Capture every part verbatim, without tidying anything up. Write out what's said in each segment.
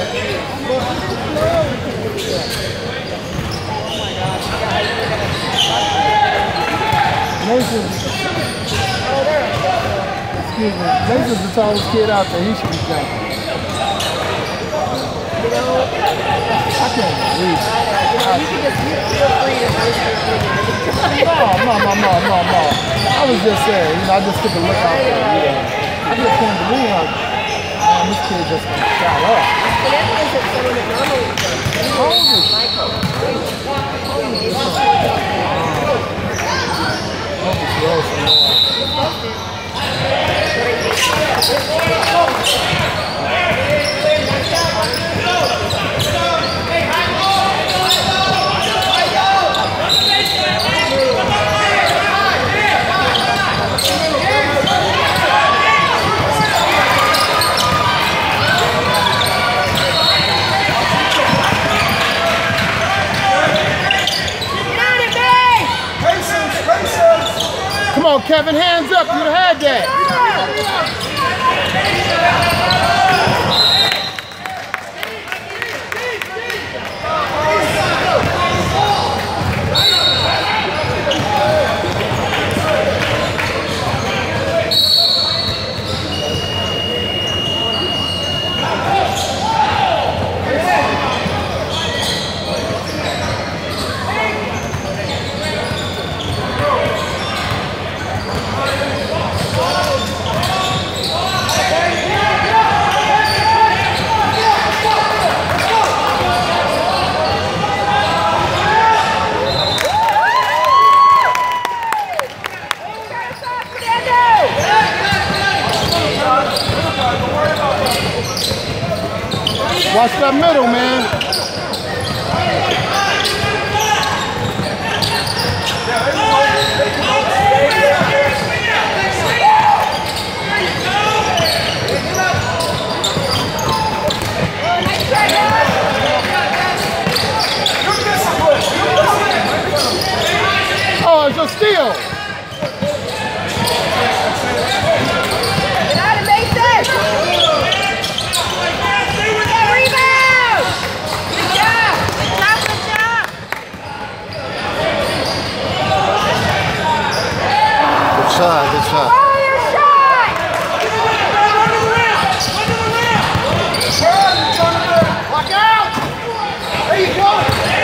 Nathan, excuse me, Nathan's the tallest kid out there. He should be jumping. You know, I can't believe it. you can just feel free to voice your opinion. No, no, no, no, no, no. I was just saying, you know, I just took a look out there. Yeah. I just can't believe how, man, this kid just got up. But that means that someone that normally does. How old is he? Michael. Hope it's gross some more. Come on, Kevin, hands up. You'd have had that. Watch that middle, man. Oh, it's a steal. Good shot, good shot. Oh, your shot! Lock out! There you go!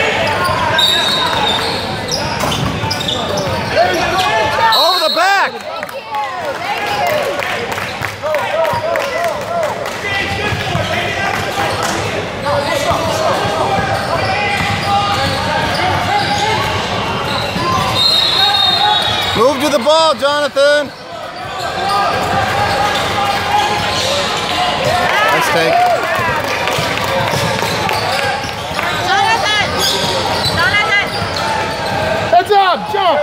There you go! Over the back! Move to the ball, Jonathan. Nice take. Jonathan! Jonathan! Heads up, jump!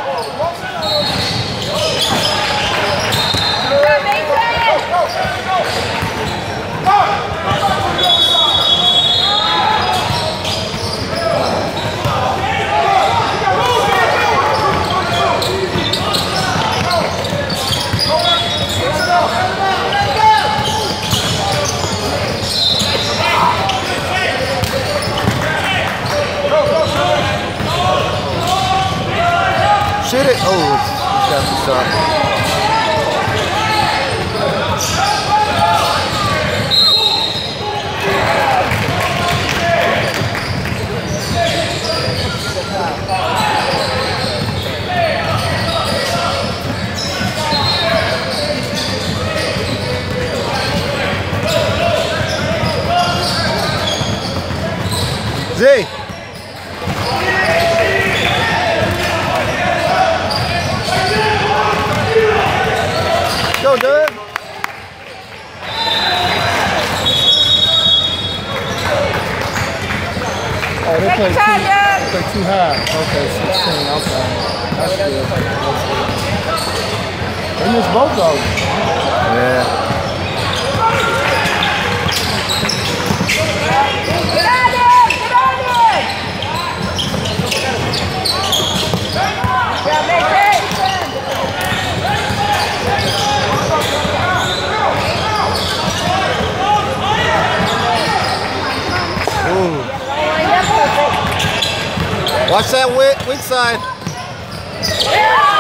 Shoot it. Oh, it's got the shot. Z. Go, Doug. Oh, they play two, they play two halves. Okay, sixteen. Okay. That's good. That's good. They missed both of them. Yeah. Watch that weak, weak side.